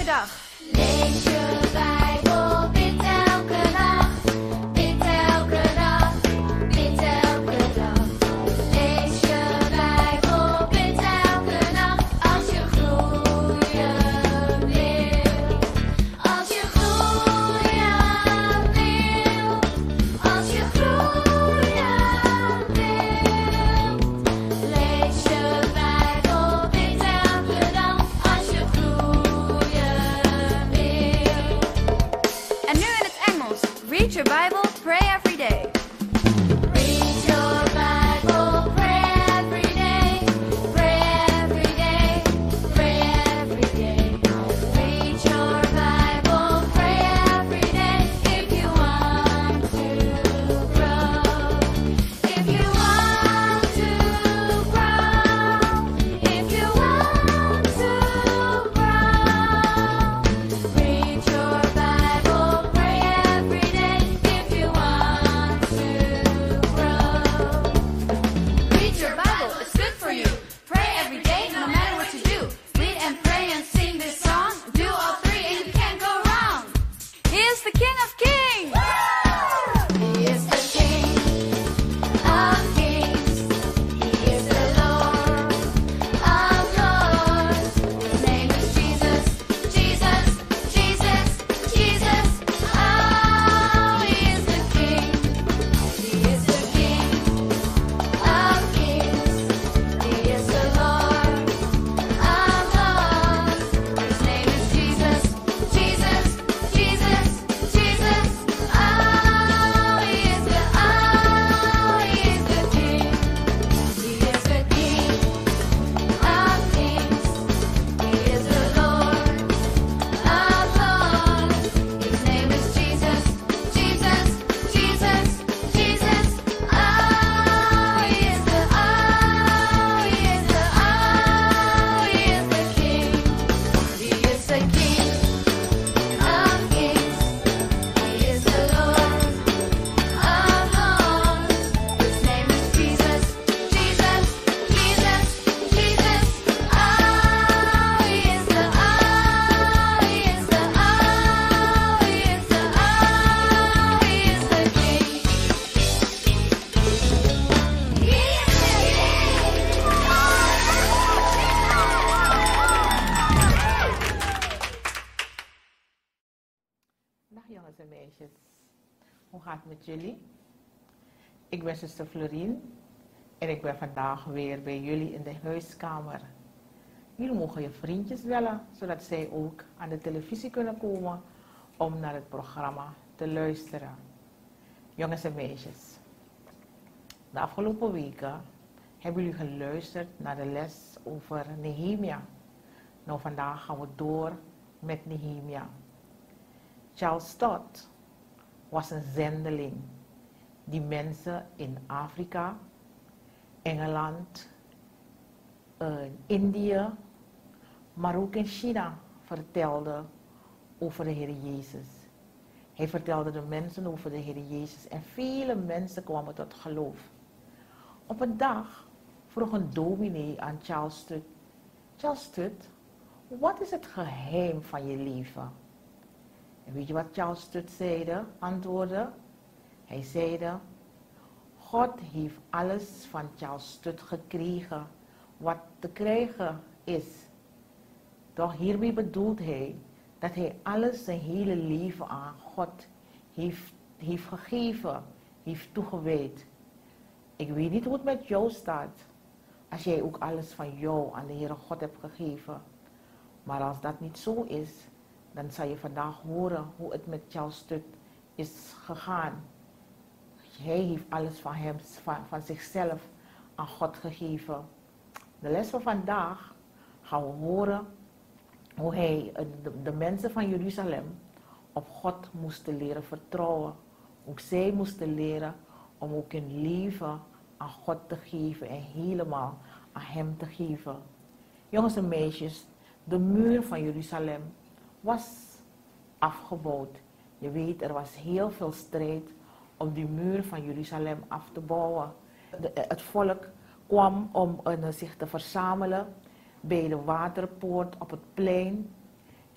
dag. Lees je Bijbel, bid elke nacht. Bid elke nacht, bid elke dag. Lees je Bijbel, bid elke nacht. Als je groeien wil. Als je groeien wil. Als je groeien wil. Lees je Bijbel, bid elke dag. Als je groeien wil. En nu in het Engels. Read your Bible, pray every day. Read your Bible, pray every day. Pray every day, pray every day. Read your Bible, pray every day. If you want to grow. If you want to grow. If you want to grow. Read your Bible, pray every day. If you want to grow. Read your Bible, it's good for you. Pray every day, no matter what you do. Read and pray and sing this song. Do all three and you can't go wrong. He is the King of Kings. He is the King of Kings. He is the Lord of Lords. His name is Jesus, Jesus, Jesus, Jesus. Oh, He is the King. He is the King of Kings. He is the Lord of Lords. His name is Jesus, Jesus, Jesus, Jesus. Oh, He is the King. He is the King of Kings. He is the Lord of Lords. His name is Jesus, Jesus, Jesus, Jesus. Oh, He is the King. He is the King of Kings. He is the Lord of Lords. His name is Jesus, Jesus, Jesus, Jesus. Oh, He is the Dag jongens en meisjes, hoe gaat het met jullie? Ik ben zuster Florien en ik ben vandaag weer bij jullie in de huiskamer. Jullie mogen je vriendjes bellen, zodat zij ook aan de televisie kunnen komen om naar het programma te luisteren. Jongens en meisjes, de afgelopen weken hebben jullie geluisterd naar de les over Nehemia. Nou, vandaag gaan we door met Nehemia. Charles Todd was een zendeling die mensen in Afrika, Engeland, Indië, maar ook in China vertelde over de Heer Jezus. Hij vertelde de mensen over de Heer Jezus en vele mensen kwamen tot geloof. Op een dag vroeg een dominee aan Charles Todd: Charles Todd, wat is het geheim van je leven? En weet je wat Charles Todd antwoordde? Hij zeide: God heeft alles van Charles Todd gekregen wat te krijgen is. Doch hiermee bedoelt hij dat hij alles zijn hele leven aan God heeft gegeven, heeft toegewijd. Ik weet niet hoe het met jou staat, als jij ook alles van jou aan de Heere God hebt gegeven. Maar als dat niet zo is, dan zal je vandaag horen hoe het met Charles Todd is gegaan. Hij heeft alles van zichzelf aan God gegeven. De les van vandaag gaan we horen hoe hij de mensen van Jeruzalem op God moesten leren vertrouwen. Ook zij moesten leren om ook hun leven aan God te geven en helemaal aan hem te geven. Jongens en meisjes, de muur van Jeruzalem was afgebouwd. Je weet, er was heel veel strijd om die muur van Jeruzalem af te bouwen. Het volk kwam om zich te verzamelen bij de waterpoort op het plein.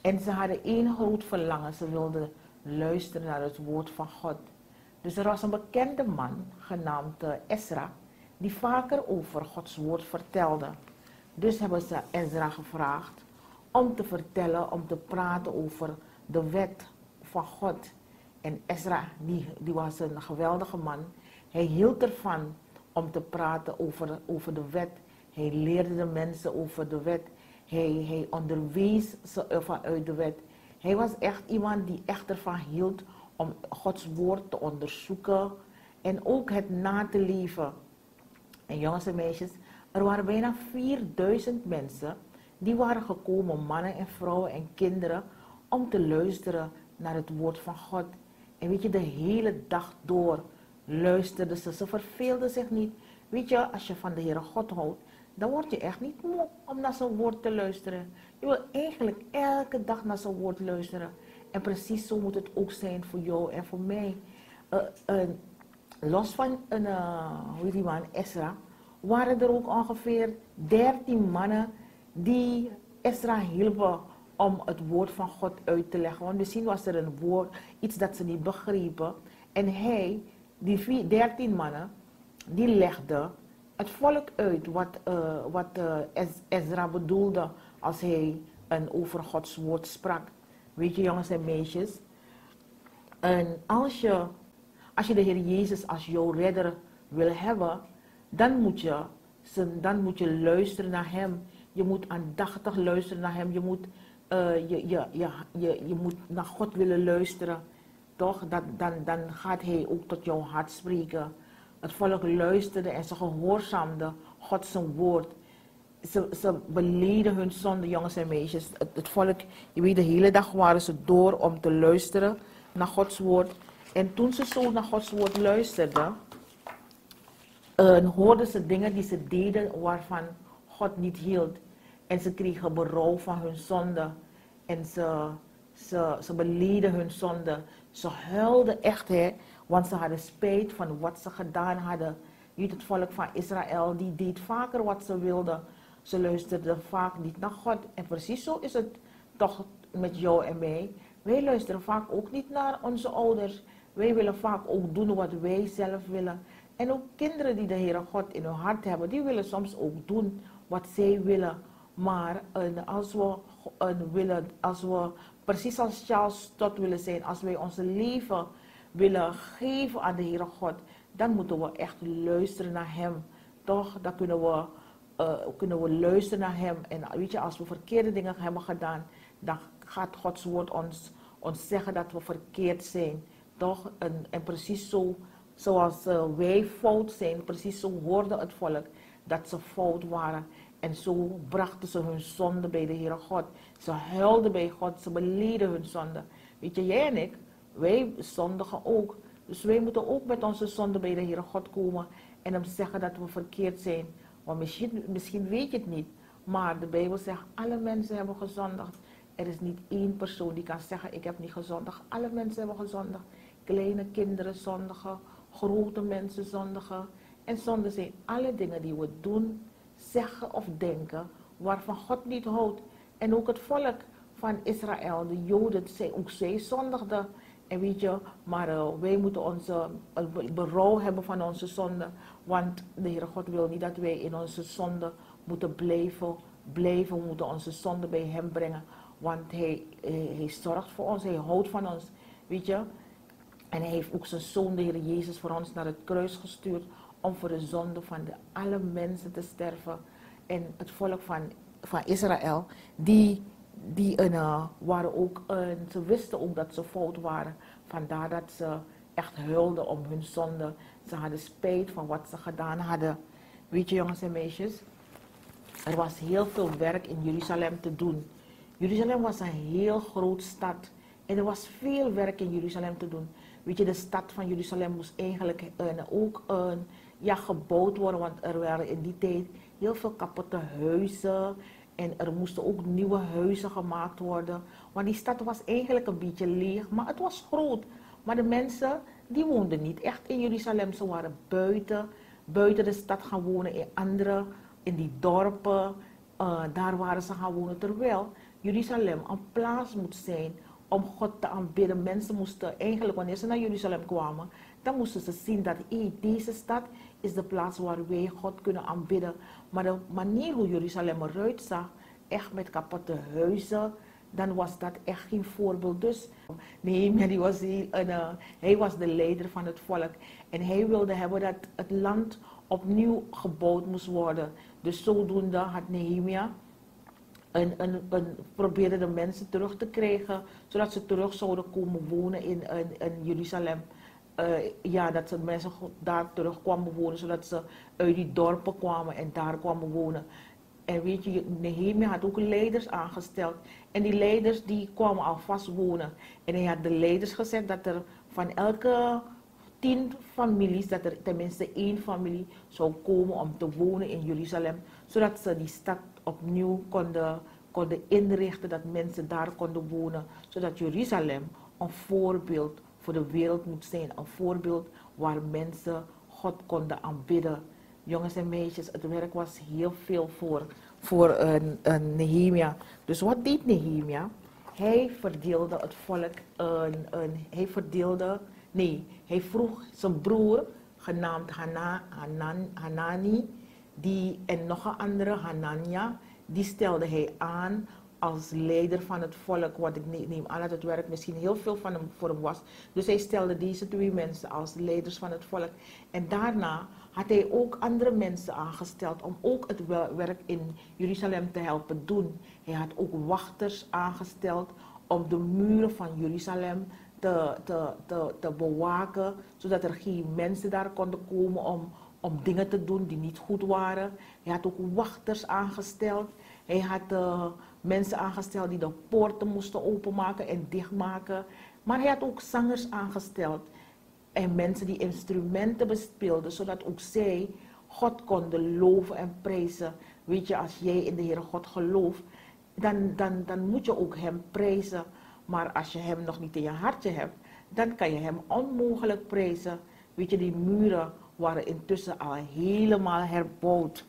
En ze hadden één groot verlangen. Ze wilden luisteren naar het woord van God. Dus er was een bekende man genaamd Ezra, die vaker over Gods woord vertelde. Dus hebben ze Ezra gevraagd om te vertellen, om te praten over de wet van God. En Ezra, die was een geweldige man. Hij hield ervan om te praten over de wet. Hij leerde de mensen over de wet. Hij onderwees ze vanuit de wet. Hij was echt iemand die echt ervan hield om Gods woord te onderzoeken en ook het na te leven. En jongens en meisjes, er waren bijna 4000 mensen die waren gekomen, mannen en vrouwen en kinderen, om te luisteren naar het woord van God. En weet je, de hele dag door luisterden ze. Ze verveelden zich niet. Weet je, als je van de Heere God houdt, dan word je echt niet moe om naar zijn woord te luisteren. Je wil eigenlijk elke dag naar zijn woord luisteren. En precies zo moet het ook zijn voor jou en voor mij. Los van hoe heet die man, Ezra, waren er ook ongeveer 13 mannen die Ezra hielpen om het woord van God uit te leggen. Want misschien was er een woord, iets dat ze niet begrepen. En hij, die 13 mannen, die legde het volk uit wat Ezra bedoelde als hij over Gods woord sprak. Weet je, jongens en meisjes, en als je de Heer Jezus als jouw redder wil hebben, dan moet je luisteren naar hem. Je moet aandachtig luisteren naar hem. Je moet naar God willen luisteren. Toch? Dan gaat hij ook tot jouw hart spreken. Het volk luisterde en ze gehoorzaamden God zijn woord. Ze beleden hun zonde, jongens en meisjes. Het volk, je weet, de hele dag waren ze door om te luisteren naar Gods woord. En toen ze zo naar Gods woord luisterden, hoorden ze dingen die ze deden waarvan God niet hield. En ze kregen berouw van hun zonde. En ze beleden hun zonde. Ze huilden echt, want ze hadden spijt van wat ze gedaan hadden. Je weet, het volk van Israël, die deed vaker wat ze wilden. Ze luisterden vaak niet naar God. En precies zo is het toch met jou en mij. Wij luisteren vaak ook niet naar onze ouders. Wij willen vaak ook doen wat wij zelf willen. En ook kinderen die de Heere God in hun hart hebben, die willen soms ook doen wat zij willen. Maar als we precies als Charles Stott willen zijn, als wij ons leven willen geven aan de Heere God, dan moeten we echt luisteren naar hem. Toch? Dan kunnen we luisteren naar hem. En weet je, als we verkeerde dingen hebben gedaan, dan gaat Gods woord ons zeggen dat we verkeerd zijn. Toch? En precies zo, zoals wij fout zijn, precies zo hoorde het volk dat ze fout waren. En zo brachten ze hun zonde bij de Heere God. Ze huilden bij God, ze beleden hun zonde. Weet je, jij en ik, wij zondigen ook. Dus wij moeten ook met onze zonde bij de Heere God komen en hem zeggen dat we verkeerd zijn. Want misschien weet je het niet, maar de Bijbel zegt, alle mensen hebben gezondigd. Er is niet één persoon die kan zeggen, ik heb niet gezondigd. Alle mensen hebben gezondigd. Kleine kinderen zondigen, grote mensen zondigen. En zonde zijn alle dingen die we doen, zeggen of denken, waarvan God niet houdt. En ook het volk van Israël, de Joden, ook zij zondigden. En weet je, maar wij moeten onze berouw hebben van onze zonde. Want de Heere God wil niet dat wij in onze zonde moeten blijven. We moeten onze zonde bij hem brengen. Want hij zorgt voor ons, hij houdt van ons. Weet je. En hij heeft ook zijn zoon, de Heer Jezus, voor ons naar het kruis gestuurd. Om voor de zonde van alle mensen te sterven. En het volk van Israël, die waren ook, ze wisten ook dat ze fout waren. Vandaar dat ze echt huilden om hun zonde. Ze hadden spijt van wat ze gedaan hadden. Weet je, jongens en meisjes, er was heel veel werk in Jeruzalem te doen. Jeruzalem was een heel groot stad. En er was veel werk in Jeruzalem te doen. Weet je, de stad van Jeruzalem moest eigenlijk ook gebouwd worden. Want er waren in die tijd heel veel kapotte huizen. En er moesten ook nieuwe huizen gemaakt worden. Want die stad was eigenlijk een beetje leeg, maar het was groot. Maar de mensen, die woonden niet echt in Jeruzalem. Ze waren buiten de stad gaan wonen, in die dorpen. Daar waren ze gaan wonen. Terwijl Jeruzalem een plaats moet zijn om God te aanbidden. Mensen moesten eigenlijk, wanneer ze naar Jeruzalem kwamen, dan moesten ze zien dat deze stad is de plaats waar wij God kunnen aanbidden. Maar de manier hoe Jeruzalem eruit zag, echt met kapotte huizen, dan was dat echt geen voorbeeld. Dus Nehemia, hij was de leider van het volk. En hij wilde hebben dat het land opnieuw gebouwd moest worden. Dus zodoende had Nehemia probeerde de mensen terug te krijgen, zodat ze terug zouden komen wonen in Jeruzalem. Dat de mensen daar terug kwamen wonen, zodat ze uit die dorpen kwamen en daar kwamen wonen. En weet je, Nehemia had ook leiders aangesteld. En die leiders die kwamen alvast wonen. En hij had de leiders gezegd dat er van elke 10 families, dat er tenminste 1 familie zou komen om te wonen in Jeruzalem. Zodat ze die stad opnieuw konden inrichten, dat mensen daar konden wonen. Zodat Jeruzalem een voorbeeld voor de wereld moet zijn. Een voorbeeld waar mensen God konden aanbidden. Jongens en meisjes, het werk was heel veel voor Nehemia. Dus wat deed Nehemia? Hij verdeelde het volk, hij vroeg zijn broer, genaamd Hanani, en nog een andere, Hanania, die stelde hij aan als leider van het volk, wat ik neem aan dat het werk misschien heel veel voor hem was. Dus hij stelde deze 2 mensen als leiders van het volk. En daarna had hij ook andere mensen aangesteld om ook het werk in Jeruzalem te helpen doen. Hij had ook wachters aangesteld om de muren van Jeruzalem te bewaken, zodat er geen mensen daar konden komen om dingen te doen die niet goed waren. Hij had ook wachters aangesteld. Hij had mensen aangesteld die de poorten moesten openmaken en dichtmaken. Maar hij had ook zangers aangesteld. En mensen die instrumenten bespeelden, zodat ook zij God konden loven en prijzen. Weet je, als jij in de Heere God gelooft, dan moet je ook Hem prijzen. Maar als je Hem nog niet in je hartje hebt, dan kan je Hem onmogelijk prijzen. Weet je, die muren waren intussen al helemaal herbouwd.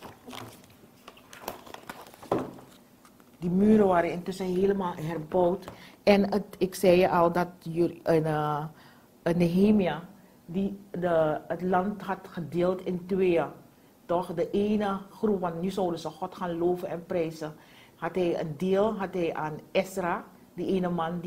Die muren waren intussen helemaal herbouwd. En ik zei je al dat Nehemia het land had gedeeld in 2. Toch? De ene groep, want nu zouden ze God gaan loven en prijzen, had hij een deel aan Ezra, die ene man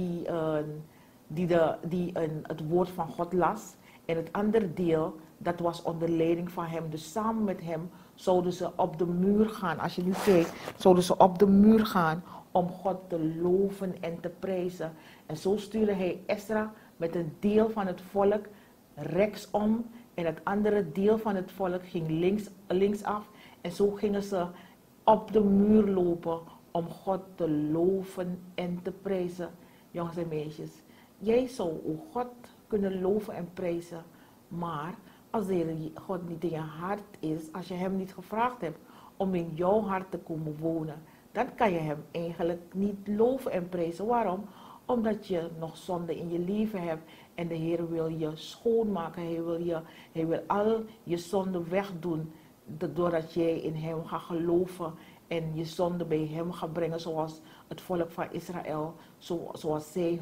die het woord van God las. En het andere deel, dat was onder leiding van hem. Dus samen met hem zouden ze op de muur gaan. Als je nu kijkt, zouden ze op de muur gaan om God te loven en te prijzen. En zo stuurde hij Ezra met een deel van het volk rechtsom. En het andere deel van het volk ging linksaf. En zo gingen ze op de muur lopen om God te loven en te prijzen. Jongens en meisjes, jij zou ook God kunnen loven en prijzen. Maar als God niet in je hart is, als je Hem niet gevraagd hebt om in jouw hart te komen wonen, dan kan je Hem eigenlijk niet loven en prijzen. Waarom? Omdat je nog zonde in je leven hebt en de Heer wil je schoonmaken. Hij wil al je zonde wegdoen, doordat jij in Hem gaat geloven en je zonde bij Hem gaat brengen, zoals het volk van Israël, zoals zij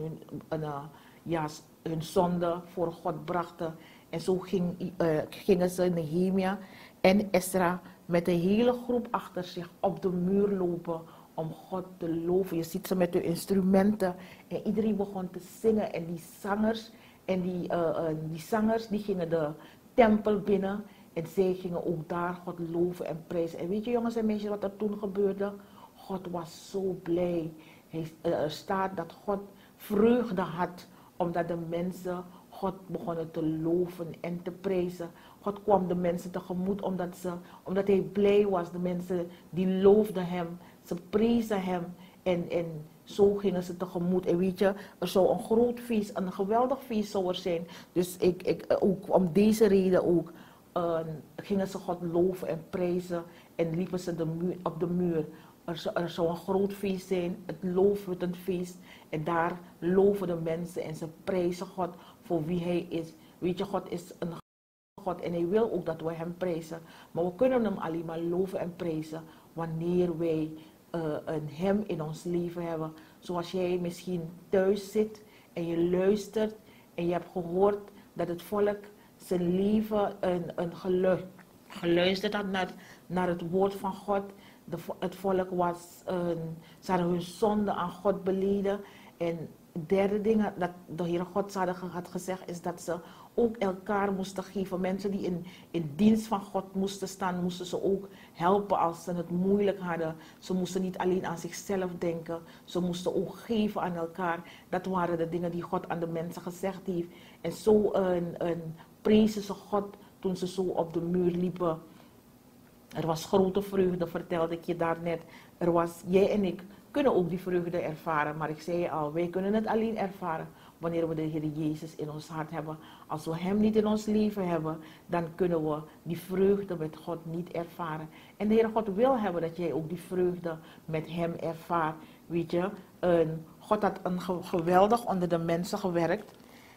hun zonde voor God brachten. En zo gingen ze, Nehemia en Ezra, met een hele groep achter zich op de muur lopen om God te loven. Je ziet ze met hun instrumenten en iedereen begon te zingen. En die zangers die gingen de tempel binnen en zij gingen ook daar God loven en prijzen. En weet je, jongens en meisjes, wat er toen gebeurde? God was zo blij. Er staat dat God vreugde had omdat de mensen God begonnen te loven en te prijzen. God kwam de mensen tegemoet omdat hij blij was. De mensen die loofden Hem, ze prezen Hem en zo gingen ze tegemoet. En weet je, er zou een groot feest, een geweldig feest zou er zijn. Dus ook om deze reden ook gingen ze God loven en prijzen en liepen ze op de muur. Er zou een groot feest zijn, het loofhuttenfeest. En daar loven de mensen en ze prijzen God voor wie Hij is. Weet je, God is een God en Hij wil ook dat we Hem prijzen. Maar we kunnen Hem alleen maar loven en prijzen wanneer wij een hem in ons leven hebben. Zoals jij misschien thuis zit en je luistert en je hebt gehoord dat het volk zijn leven geluisterd had naar het woord van God. Het volk ze hadden hun zonde aan God beleden. En het derde ding dat de Heere God had gezegd is dat ze ook elkaar moesten geven. Mensen die in dienst van God moesten staan, moesten ze ook helpen als ze het moeilijk hadden. Ze moesten niet alleen aan zichzelf denken. Ze moesten ook geven aan elkaar. Dat waren de dingen die God aan de mensen gezegd heeft. En zo prezen ze God toen ze zo op de muur liepen. Er was grote vreugde, vertelde ik je daarnet. Jij en ik kunnen ook die vreugde ervaren. Maar ik zei je al, wij kunnen het alleen ervaren wanneer we de Heer Jezus in ons hart hebben. Als we Hem niet in ons leven hebben, dan kunnen we die vreugde met God niet ervaren. En de Heer God wil hebben dat jij ook die vreugde met Hem ervaart. Weet je, God had geweldig onder de mensen gewerkt.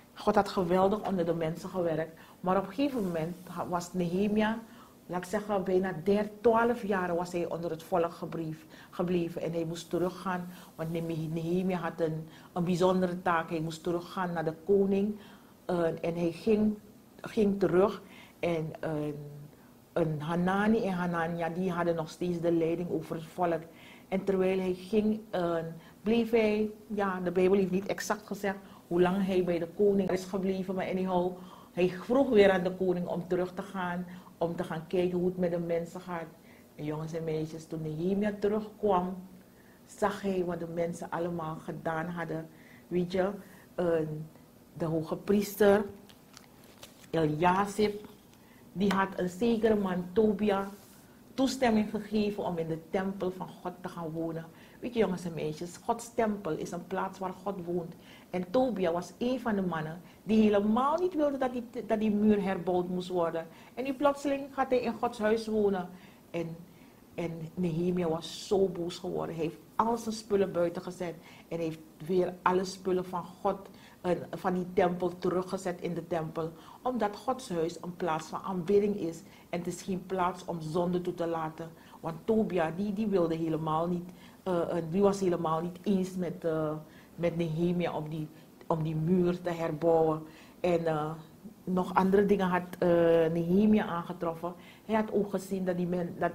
Maar op een gegeven moment was Nehemia, laat ik zeggen, bijna 12 jaar was hij onder het volk gebleven. En hij moest teruggaan, want Nehemia had een bijzondere taak. Hij moest teruggaan naar de koning. En hij ging terug. En Hanani en Hanania, die hadden nog steeds de leiding over het volk. En terwijl hij ging, bleef hij, ja, de Bijbel heeft niet exact gezegd hoe lang hij bij de koning is gebleven. Maar anyhow, hij vroeg weer aan de koning om terug te gaan, om te gaan kijken hoe het met de mensen gaat. En jongens en meisjes, toen Nehemia terugkwam, zag hij wat de mensen allemaal gedaan hadden. Weet je, de hoge priester, Eliasib, die had een zekere man, Tobia, toestemming gegeven om in de tempel van God te gaan wonen. Weet je jongens en meisjes, Gods tempel is een plaats waar God woont. En Tobia was een van de mannen die helemaal niet wilde dat die muur herbouwd moest worden. En nu plotseling gaat hij in Gods huis wonen. En Nehemia was zo boos geworden. Hij heeft al zijn spullen buiten gezet. En heeft weer alle spullen van God, van die tempel, teruggezet in de tempel. Omdat Gods huis een plaats van aanbidding is. En het is geen plaats om zonde toe te laten. Want Tobia, die wilde helemaal niet, die was helemaal niet eens met Nehemia om die muur te herbouwen. En nog andere dingen had Nehemia aangetroffen. Hij had ook gezien dat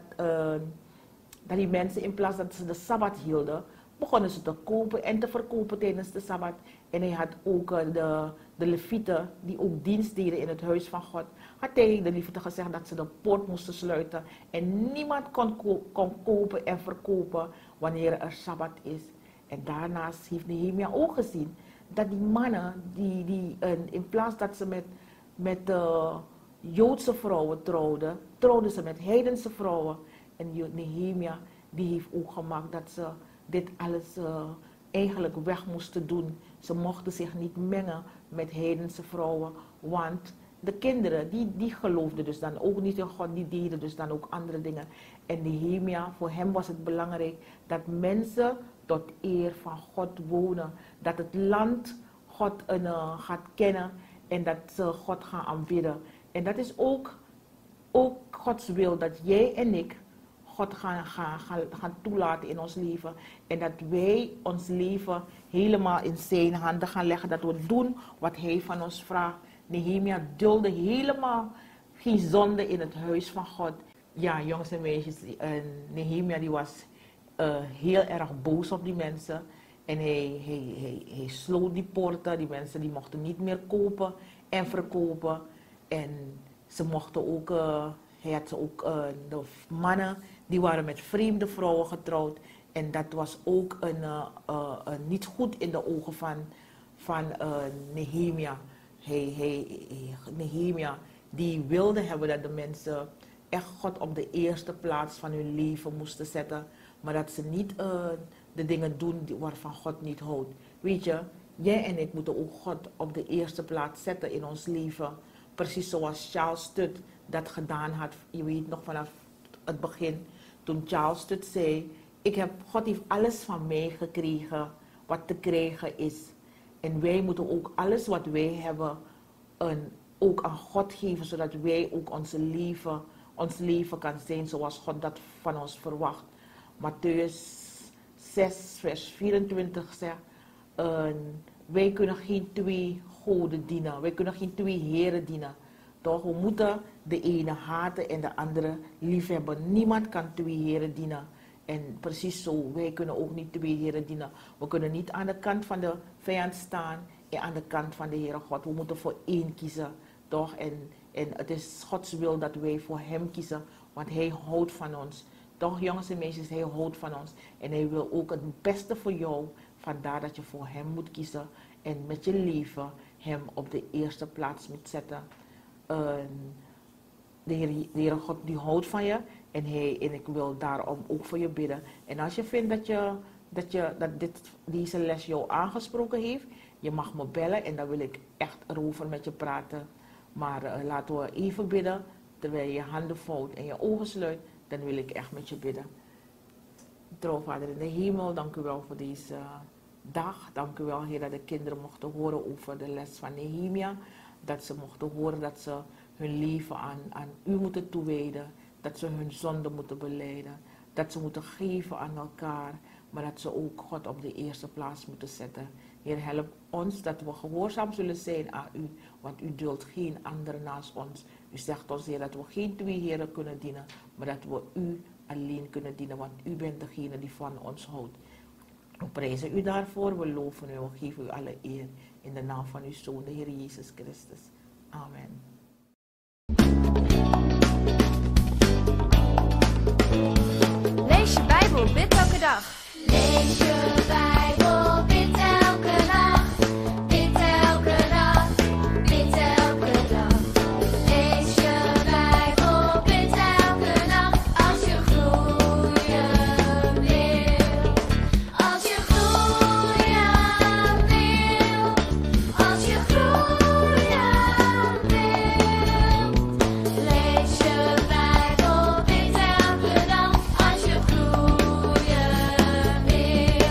die mensen in plaats dat ze de Sabbat hielden, begonnen ze te kopen en te verkopen tijdens de Sabbat. En hij had ook de Levieten, die ook dienst deden in het huis van God, had tegen de Levieten gezegd dat ze de poort moesten sluiten. En niemand kon kopen en verkopen wanneer er Sabbat is. En daarnaast heeft Nehemia ook gezien dat die mannen, in plaats dat ze met Joodse vrouwen trouwden ze met heidense vrouwen. En Nehemia die heeft ook gemaakt dat ze dit alles eigenlijk weg moesten doen. Ze mochten zich niet mengen met heidense vrouwen, want de kinderen die geloofden dus dan ook niet in God, die deden dus dan ook andere dingen. En Nehemia, voor hem was het belangrijk dat mensen tot eer van God wonen. Dat het land God gaat kennen en dat ze God gaan aanbidden. En dat is ook Gods wil, dat jij en ik God gaan toelaten in ons leven. En dat wij ons leven helemaal in zijn handen gaan leggen. Dat we doen wat hij van ons vraagt. Nehemia dulde helemaal geen zonde in het huis van God. Ja, jongens en meisjes, Nehemia die was heel erg boos op die mensen. En hij sloot die poorten. Die mensen die mochten niet meer kopen en verkopen. En ze mochten ook, hij had ook de mannen, die waren met vreemde vrouwen getrouwd. En dat was ook niet goed in de ogen van Nehemia. Nehemia die wilde hebben dat de mensen echt God op de eerste plaats van hun leven moesten zetten. Maar dat ze niet de dingen doen waarvan God niet houdt. Weet je, jij en ik moeten ook God op de eerste plaats zetten in ons leven. Precies zoals Charles Studd dat gedaan had. Je weet nog vanaf het begin. Toen Charles Studd zei, God heeft alles van mij gekregen wat te krijgen is. En wij moeten ook alles wat wij hebben ook aan God geven. Zodat wij ook ons leven kan zijn zoals God dat van ons verwacht. Mattheüs 6 vers 24 zegt, wij kunnen geen twee goden dienen. Wij kunnen geen twee heren dienen. Toch, we moeten de ene haten en de andere liefhebben. Niemand kan twee heren dienen. En precies zo, wij kunnen ook niet twee heren dienen. We kunnen niet aan de kant van de vijand staan en aan de kant van de Heere God. We moeten voor één kiezen. Toch? En het is Gods wil dat wij voor hem kiezen, want hij houdt van ons. Toch, jongens en meisjes, hij houdt van ons. En hij wil ook het beste voor jou. Vandaar dat je voor hem moet kiezen en met je leven hem op de eerste plaats moet zetten. De Heere God die houdt van je en ik wil daarom ook voor je bidden. En als je vindt dat deze les jou aangesproken heeft, je mag me bellen en dan wil ik echt erover met je praten. Maar laten we even bidden, terwijl je je handen vouwt en je ogen sluit, dan wil ik echt met je bidden. Trouw Vader in de hemel, dank u wel voor deze dag. Dank u wel, Heer, dat de kinderen mochten horen over de les van Nehemia. Dat ze mochten horen dat ze hun leven aan u moeten toewijden. Dat ze hun zonde moeten belijden. Dat ze moeten geven aan elkaar. Maar dat ze ook God op de eerste plaats moeten zetten. Heer, help ons dat we gehoorzaam zullen zijn aan u. Want u duldt geen ander naast ons. U zegt ons, Heer, dat we geen twee heren kunnen dienen. Maar dat we u alleen kunnen dienen. Want u bent degene die van ons houdt. We prijzen u daarvoor. We loven u. We geven u alle eer. In de naam van uw Zoon, de Heer Jezus Christus. Amen. Lees je Bijbel, bid elke dag. Lees je Bijbel, bid elke nacht. Bid elke nacht, bid elke dag. Lees je Bijbel, bid elke nacht. Als je groeien wil. Als je groeien wil. Als je groeien wil. Lees je Bijbel, bid elke nacht. Als je groeien wil.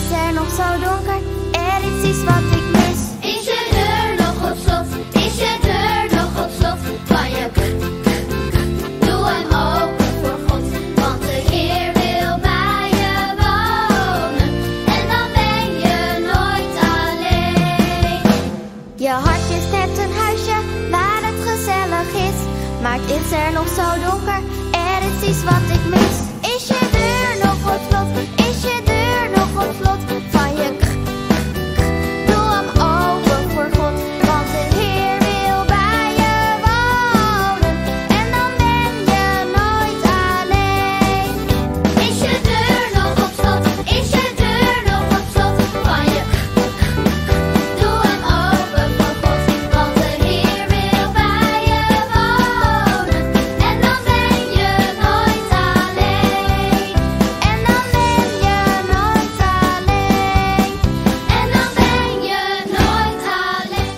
is er nog zo donker? Er is iets wat ik mis. Is je deur nog op slot? Is je deur nog op slot? Van je doe hem open voor God, want de Heer wil bij je wonen. En dan ben je nooit alleen. Je hart is net een huisje waar het gezellig is, maar het is er nog zo donker. Er is iets wat ik mis. Is je deur nog op slot? Is je deur nog op slot? Van je doe hem open voor God, want de Heer wil bij je wonen. En dan ben je nooit alleen. Is je deur nog op slot? Is je deur nog op slot? Van je doe hem open voor God, want de Heer wil bij je wonen. En dan ben je nooit alleen. En dan ben je nooit alleen. En dan ben je nooit alleen.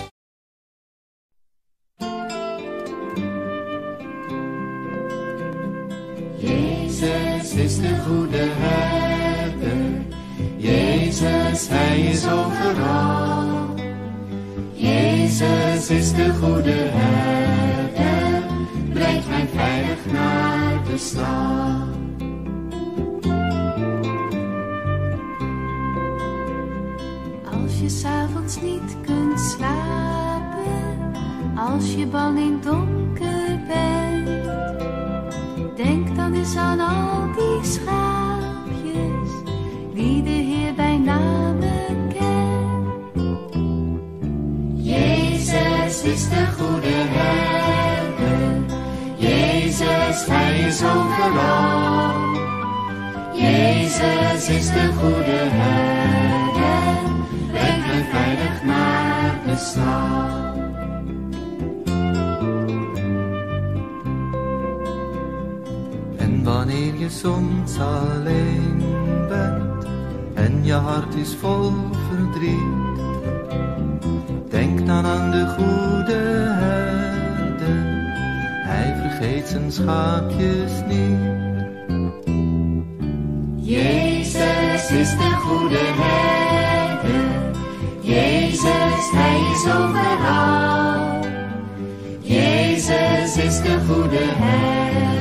Jezus is de goede herder. Jezus, hij is overal. Jezus is de goede herder. Brengt mij veilig naar de stal. Als je 's avonds niet kunt slapen, als je bang in het donker bent, denk dan eens aan al die schaapjes die de Heer bij name kent. Jezus is de goede herder. Jezus, hij is overal. Jezus is de goede herder. Brengt mij veilig naar de stal. En wanneer je soms alleen bent en je hart is vol verdriet, denk dan aan de goede herder. Hij vergeet zijn schaapjes niet. Jezus is de goede herder. Jezus, hij is overal. Jezus is de goede herder.